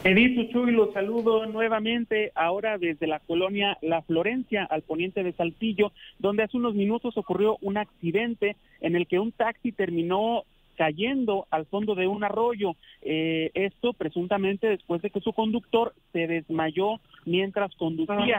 Edith Uchuy, los saludo nuevamente, ahora desde la colonia La Florencia, al poniente de Saltillo, donde hace unos minutos ocurrió un accidente en el que un taxi terminó cayendo al fondo de un arroyo. Esto presuntamente después de que su conductor se desmayó mientras conducía.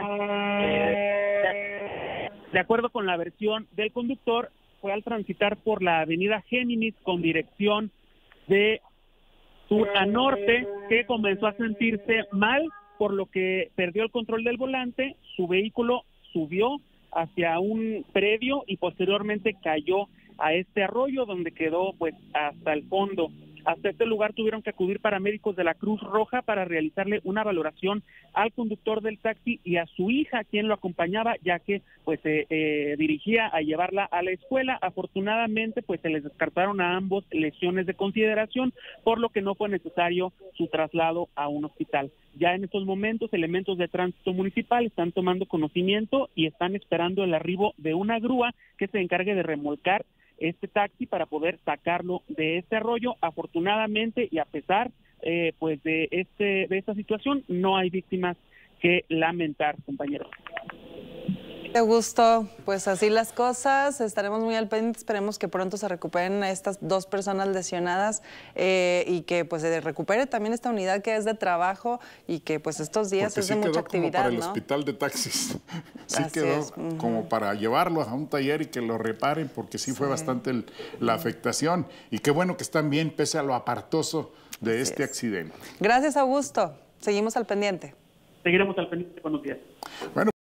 De acuerdo con la versión del conductor, fue al transitar por la avenida Géminis con dirección de sur a norte, que comenzó a sentirse mal, por lo que perdió el control del volante. Su vehículo subió hacia un predio y posteriormente cayó a este arroyo, donde quedó pues hasta el fondo. Hasta este lugar tuvieron que acudir paramédicos de la Cruz Roja para realizarle una valoración al conductor del taxi y a su hija, quien lo acompañaba, ya que pues se dirigía a llevarla a la escuela. Afortunadamente pues se les descartaron a ambos lesiones de consideración, por lo que no fue necesario su traslado a un hospital. Ya en estos momentos elementos de tránsito municipal están tomando conocimiento y están esperando el arribo de una grúa que se encargue de remolcar este taxi para poder sacarlo de este arroyo. Afortunadamente, y a pesar pues de esta situación, no hay víctimas que lamentar, compañeros. De gusto, pues así las cosas, estaremos muy al pendiente, esperemos que pronto se recuperen estas dos personas lesionadas y que pues se recupere también esta unidad que es de trabajo y que pues estos días es de mucha actividad, como para el ¿no? hospital de taxis, sí Así quedó es. como para llevarlo a un taller y que lo reparen, porque sí fue bastante la afectación, y qué bueno que están bien pese a lo apartoso de este accidente. Gracias, Augusto, seguimos al pendiente. Seguiremos al pendiente. Buenos días. Bueno.